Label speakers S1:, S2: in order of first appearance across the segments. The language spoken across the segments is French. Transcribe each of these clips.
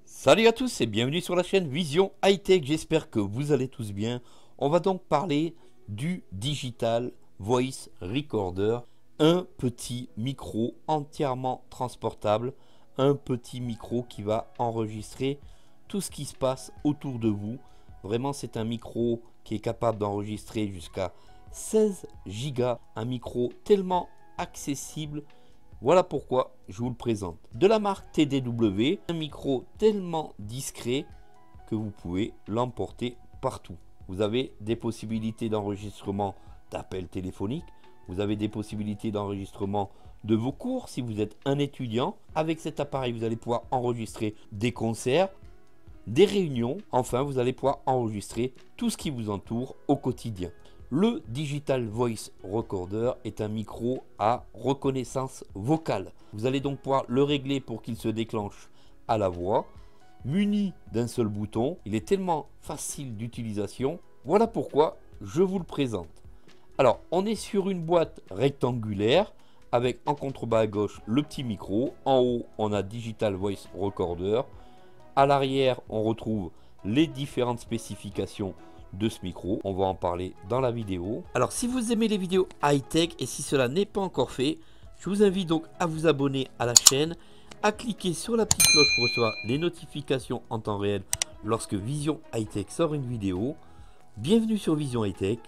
S1: Salut à tous et bienvenue sur la chaîne Vision High Tech, j'espère que vous allez tous bien. On va donc parler du Digital Voice Recorder, un petit micro entièrement transportable, un petit micro qui va enregistrer tout ce qui se passe autour de vous. Vraiment, c'est un micro qui est capable d'enregistrer jusqu'à 16 Go, un micro tellement accessible. Voilà pourquoi je vous le présente. De la marque TDW, un micro tellement discret que vous pouvez l'emporter partout. Vous avez des possibilités d'enregistrement d'appels téléphoniques, vous avez des possibilités d'enregistrement de vos cours si vous êtes un étudiant. Avec cet appareil, vous allez pouvoir enregistrer des concerts, des réunions, enfin vous allez pouvoir enregistrer tout ce qui vous entoure au quotidien. Le Digital Voice Recorder est un micro à reconnaissance vocale. Vous allez donc pouvoir le régler pour qu'il se déclenche à la voix. Muni d'un seul bouton, il est tellement facile d'utilisation. Voilà pourquoi je vous le présente. Alors, on est sur une boîte rectangulaire avec en contrebas à gauche le petit micro. En haut, on a Digital Voice Recorder. À l'arrière, on retrouve les différentes spécifications de ce micro. On va en parler dans la vidéo. Alors, si vous aimez les vidéos high-tech et si cela n'est pas encore fait, je vous invite donc à vous abonner à la chaîne, à cliquer sur la petite cloche pour recevoir les notifications en temps réel lorsque Vision High-Tech sort une vidéo. Bienvenue sur Vision High-Tech.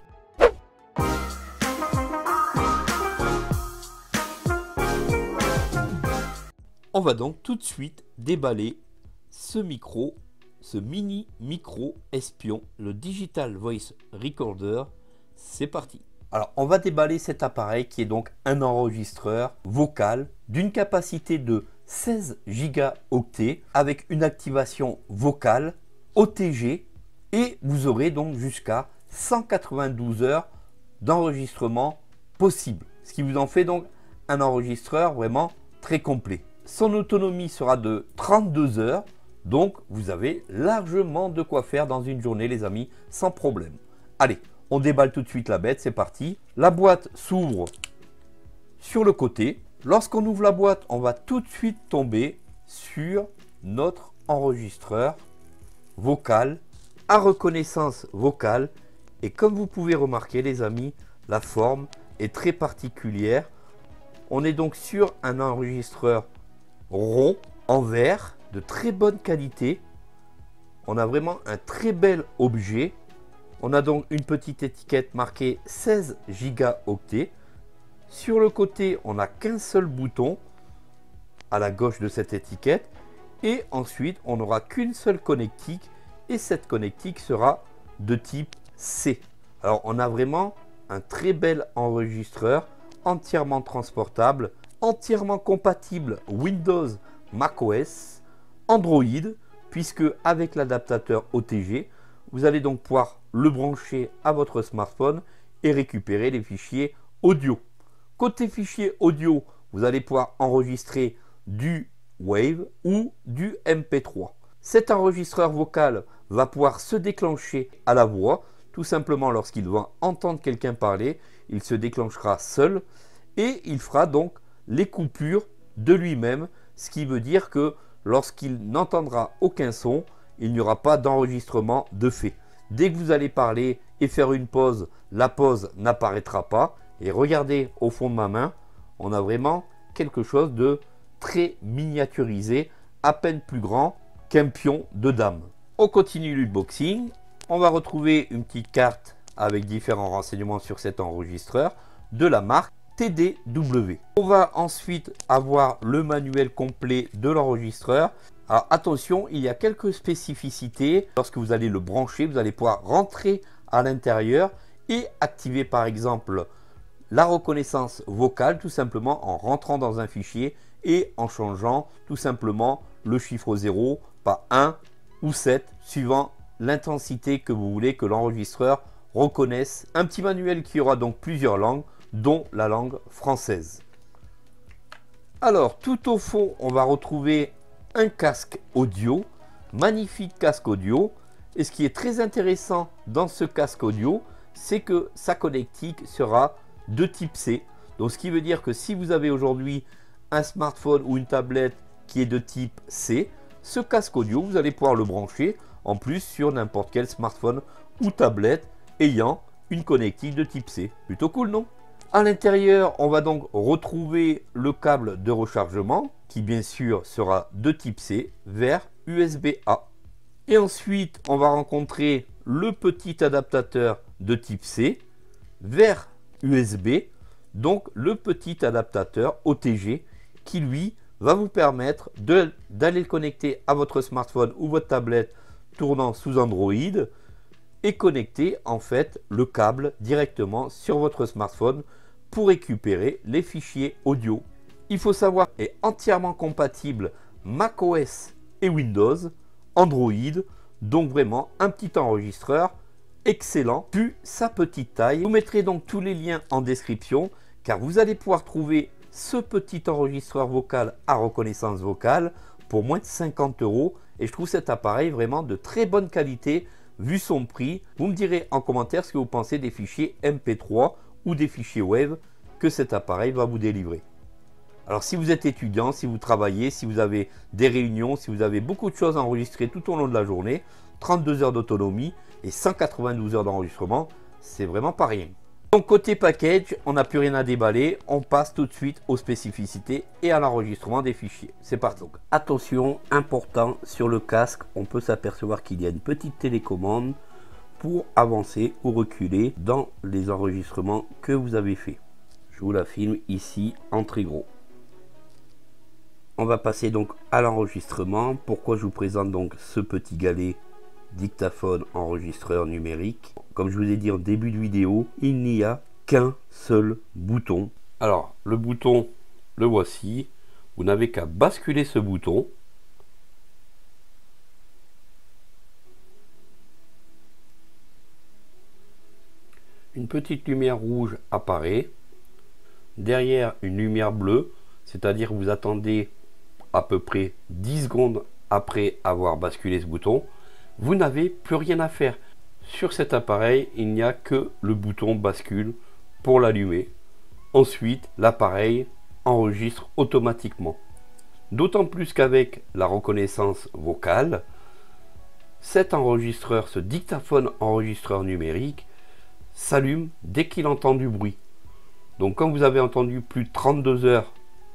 S1: On va donc tout de suite déballer ce micro, ce mini micro espion, le Digital Voice Recorder. C'est parti. Alors, on va déballer cet appareil qui est donc un enregistreur vocal d'une capacité de 16 gigaoctets avec une activation vocale OTG et vous aurez donc jusqu'à 192 heures d'enregistrement possible. Ce qui vous en fait donc un enregistreur vraiment très complet. Son autonomie sera de 32 heures. Donc, vous avez largement de quoi faire dans une journée, les amis, sans problème. Allez, on déballe tout de suite la bête, c'est parti. La boîte s'ouvre sur le côté. Lorsqu'on ouvre la boîte, on va tout de suite tomber sur notre enregistreur vocal à reconnaissance vocale. Et comme vous pouvez remarquer, les amis, la forme est très particulière. On est donc sur un enregistreur rond en verre de très bonne qualité. On a vraiment un très bel objet. On a donc une petite étiquette marquée 16 gigaoctets. Sur le côté, on n'a qu'un seul bouton à la gauche de cette étiquette. Et ensuite, on n'aura qu'une seule connectique. Et cette connectique sera de type C. Alors, on a vraiment un très bel enregistreur entièrement transportable, entièrement compatible Windows, macOS, Android, puisque avec l'adaptateur OTG, vous allez donc pouvoir le brancher à votre smartphone et récupérer les fichiers audio. Côté fichier audio, vous allez pouvoir enregistrer du Wave ou du MP3. Cet enregistreur vocal va pouvoir se déclencher à la voix, tout simplement lorsqu'il va entendre quelqu'un parler, il se déclenchera seul et il fera donc les coupures de lui-même, ce qui veut dire que lorsqu'il n'entendra aucun son, il n'y aura pas d'enregistrement de fait. Dès que vous allez parler et faire une pause, la pause n'apparaîtra pas. Et regardez au fond de ma main, on a vraiment quelque chose de très miniaturisé, à peine plus grand qu'un pion de dame. On continue l'unboxing. On va retrouver une petite carte avec différents renseignements sur cet enregistreur de la marque TDW. On va ensuite avoir le manuel complet de l'enregistreur. Alors attention, il y a quelques spécificités. Lorsque vous allez le brancher, vous allez pouvoir rentrer à l'intérieur et activer par exemple la reconnaissance vocale tout simplement en rentrant dans un fichier et en changeant tout simplement le chiffre 0 par 1 ou 7 suivant l'intensité que vous voulez que l'enregistreur reconnaisse. Un petit manuel qui aura donc plusieurs langues, dont la langue française. Alors, tout au fond, on va retrouver un casque audio, magnifique casque audio. Et ce qui est très intéressant dans ce casque audio, c'est que sa connectique sera de type C. Donc, ce qui veut dire que si vous avez aujourd'hui un smartphone ou une tablette qui est de type C, ce casque audio, vous allez pouvoir le brancher en plus sur n'importe quel smartphone ou tablette ayant une connectique de type C. Plutôt cool, non? À l'intérieur, on va donc retrouver le câble de rechargement qui bien sûr sera de type C vers USB-A. Et ensuite, on va rencontrer le petit adaptateur de type C vers USB, donc le petit adaptateur OTG qui lui va vous permettre d'aller le connecter à votre smartphone ou votre tablette tournant sous Android et connecter en fait le câble directement sur votre smartphone pour récupérer les fichiers audio. Il faut savoir qu'il est entièrement compatible macOS et Windows, Android, donc vraiment un petit enregistreur excellent vu sa petite taille. Je vous mettrai donc tous les liens en description car vous allez pouvoir trouver ce petit enregistreur vocal à reconnaissance vocale pour moins de 50 € et je trouve cet appareil vraiment de très bonne qualité vu son prix. Vous me direz en commentaire ce que vous pensez des fichiers MP3 ou des fichiers Wave que cet appareil va vous délivrer. Alors si vous êtes étudiant, si vous travaillez, si vous avez des réunions, si vous avez beaucoup de choses à enregistrer tout au long de la journée, 32 heures d'autonomie et 192 heures d'enregistrement, c'est vraiment pas rien. Donc côté package, on n'a plus rien à déballer, on passe tout de suite aux spécificités et à l'enregistrement des fichiers. C'est parti. Donc attention, important, sur le casque, on peut s'apercevoir qu'il y a une petite télécommande pour avancer ou reculer dans les enregistrements que vous avez fait. Je vous la filme ici en très gros. On va passer donc à l'enregistrement. Pourquoi je vous présente donc ce petit galet dictaphone enregistreur numérique? Comme je vous ai dit en début de vidéo, il n'y a qu'un seul bouton. Alors le bouton, le voici. Vous n'avez qu'à basculer ce bouton. Une petite lumière rouge apparaît. Derrière, une lumière bleue, c'est-à-dire vous attendez à peu près 10 secondes après avoir basculé ce bouton. Vous n'avez plus rien à faire. Sur cet appareil, il n'y a que le bouton bascule pour l'allumer. Ensuite, l'appareil enregistre automatiquement. D'autant plus qu'avec la reconnaissance vocale, cet enregistreur, ce dictaphone enregistreur numérique, s'allume dès qu'il entend du bruit. Donc quand vous avez entendu plus de 32 heures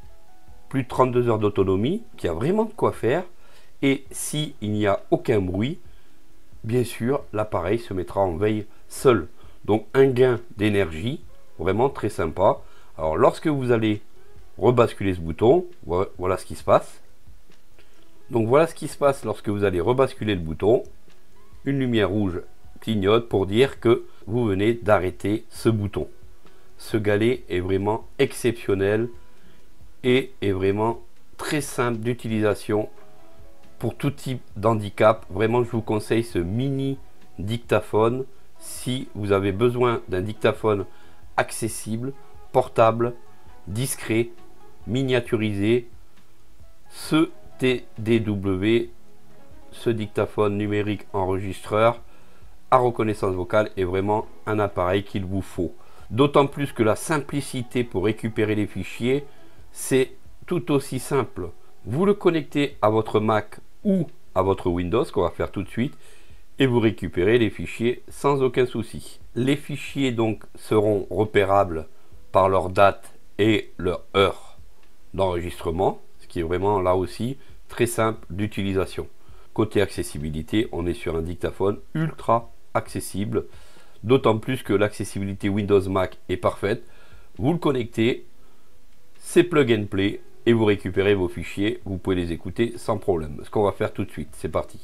S1: d'autonomie, qu'il y a vraiment de quoi faire, et s'il n'y a aucun bruit, bien sûr, l'appareil se mettra en veille seul. Donc un gain d'énergie, vraiment très sympa. Alors lorsque vous allez rebasculer ce bouton, voilà ce qui se passe. Donc voilà ce qui se passe lorsque vous allez rebasculer le bouton. Une lumière rouge clignote pour dire que vous venez d'arrêter ce bouton. Ce galet est vraiment exceptionnel et est vraiment très simple d'utilisation pour tout type d'handicap. Vraiment, je vous conseille ce mini dictaphone si vous avez besoin d'un dictaphone accessible, portable, discret, miniaturisé. Ce TDW, ce dictaphone numérique enregistreur à reconnaissance vocale, est vraiment un appareil qu'il vous faut. D'autant plus que la simplicité pour récupérer les fichiers, c'est tout aussi simple. Vous le connectez à votre Mac ou à votre Windows, qu'on va faire tout de suite, et vous récupérez les fichiers sans aucun souci. Les fichiers donc seront repérables par leur date et leur heure d'enregistrement, ce qui est vraiment là aussi très simple d'utilisation. Côté accessibilité, on est sur un dictaphone ultra accessible, d'autant plus que l'accessibilité Windows Mac est parfaite. Vous le connectez, c'est plug and play et vous récupérez vos fichiers, vous pouvez les écouter sans problème. Ce qu'on va faire tout de suite, c'est parti.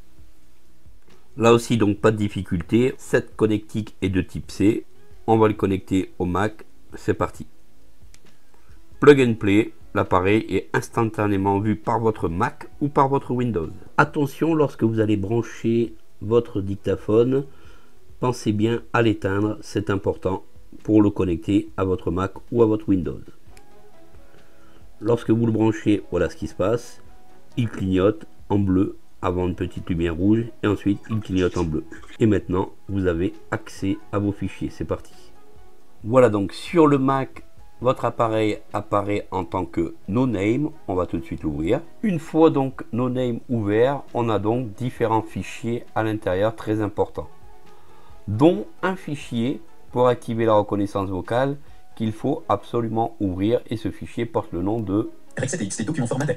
S1: Là aussi donc pas de difficulté, cette connectique est de type C, on va le connecter au Mac, c'est parti. Plug and play, l'appareil est instantanément vu par votre Mac ou par votre Windows. Attention, lorsque vous allez brancher votre dictaphone, pensez bien à l'éteindre, c'est important pour le connecter à votre Mac ou à votre Windows. Lorsque vous le branchez, voilà ce qui se passe. Il clignote en bleu avant une petite lumière rouge et ensuite il clignote en bleu. Et maintenant, vous avez accès à vos fichiers. C'est parti. Voilà donc sur le Mac, votre appareil apparaît en tant que no name. On va tout de suite l'ouvrir. Une fois donc no name ouvert, on a donc différents fichiers à l'intérieur très importants, dont un fichier pour activer la reconnaissance vocale qu'il faut absolument ouvrir, et ce fichier porte le nom de
S2: rec7txt document formaté.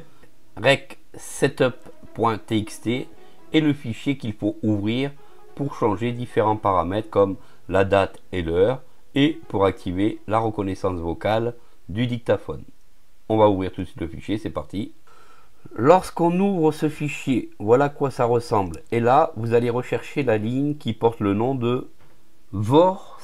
S1: rec-setup.txt est le fichier qu'il faut ouvrir pour changer différents paramètres comme la date et l'heure, et pour activer la reconnaissance vocale du dictaphone. On va ouvrir tout de suite le fichier, c'est parti. Lorsqu'on ouvre ce fichier, voilà à quoi ça ressemble. Et là, vous allez rechercher la ligne qui porte le nom de VOR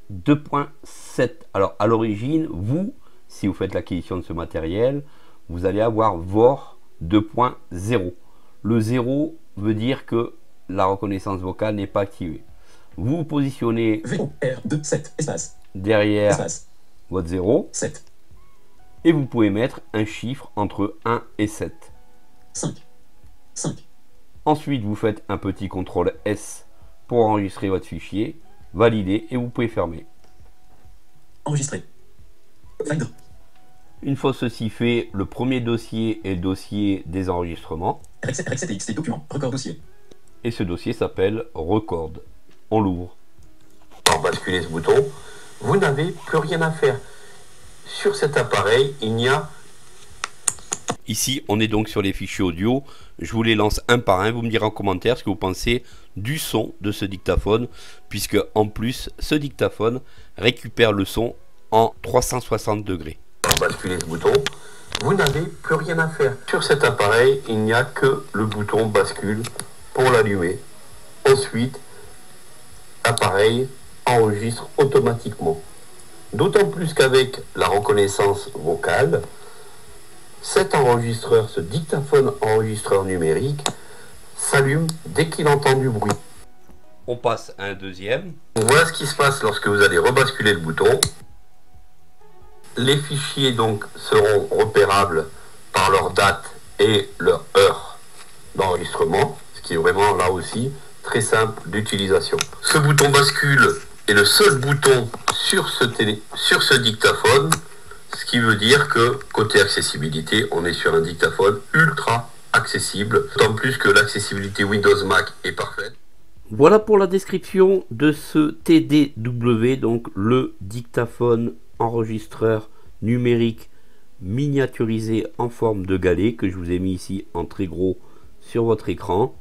S1: 2.7. Alors à l'origine, vous, si vous faites l'acquisition de ce matériel, vous allez avoir VOR 2.0. Le 0 veut dire que la reconnaissance vocale n'est pas activée. Vous vous positionnez
S2: VOR27 espace
S1: derrière
S2: espace
S1: votre 0
S2: 7
S1: et vous pouvez mettre un chiffre entre 1 et 7.
S2: 5 5.
S1: Ensuite, vous faites un petit CTRL S pour enregistrer votre fichier, valider, et vous pouvez fermer.
S2: Enregistrer. Finder.
S1: Une fois ceci fait, le premier dossier est le dossier des enregistrements.
S2: rec7txt document record dossier.
S1: Et ce dossier s'appelle Record. On l'ouvre.
S3: Pour basculer ce bouton, vous n'avez plus rien à faire. Sur cet appareil, il n'y a...
S1: Ici, on est donc sur les fichiers audio. Je vous les lance un par un. Vous me direz en commentaire ce que vous pensez du son de ce dictaphone, puisque en plus, ce dictaphone récupère le son en 360 degrés.
S3: Pour basculer ce bouton, vous n'avez plus rien à faire. Sur cet appareil, il n'y a que le bouton bascule pour l'allumer. Ensuite, l'appareil enregistre automatiquement. D'autant plus qu'avec la reconnaissance vocale, cet enregistreur, ce dictaphone enregistreur numérique, s'allume dès qu'il entend du bruit.
S1: On passe à un deuxième.
S3: Voilà ce qui se passe lorsque vous allez rebasculer le bouton. Les fichiers donc seront repérables par leur date et leur heure d'enregistrement, ce qui est vraiment là aussi très simple d'utilisation. Ce bouton bascule est le seul bouton sur ce dictaphone, ce qui veut dire que côté accessibilité, on est sur un dictaphone ultra accessible, d'autant plus que l'accessibilité Windows Mac est parfaite.
S1: Voilà pour la description de ce TDW, donc le dictaphone enregistreur numérique miniaturisé en forme de galet, que je vous ai mis ici en très gros sur votre écran.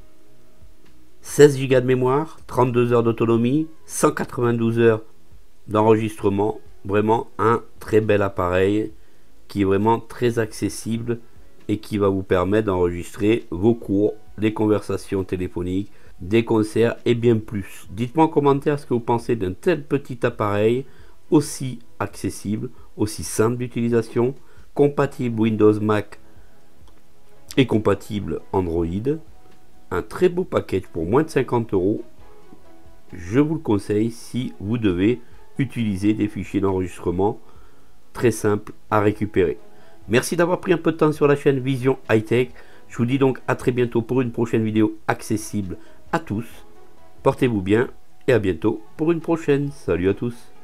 S1: 16 Go de mémoire, 32 heures d'autonomie, 192 heures d'enregistrement. Vraiment un très bel appareil qui est vraiment très accessible et qui va vous permettre d'enregistrer vos cours, des conversations téléphoniques, des concerts et bien plus. Dites-moi en commentaire ce que vous pensez d'un tel petit appareil aussi accessible, aussi simple d'utilisation, compatible Windows Mac et compatible Android. Un très beau package pour moins de 50 €. Je vous le conseille si vous devez utiliser des fichiers d'enregistrement très simples à récupérer. Merci d'avoir pris un peu de temps sur la chaîne Vision High Tech. Je vous dis donc à très bientôt pour une prochaine vidéo accessible à tous. Portez-vous bien et à bientôt pour une prochaine. Salut à tous.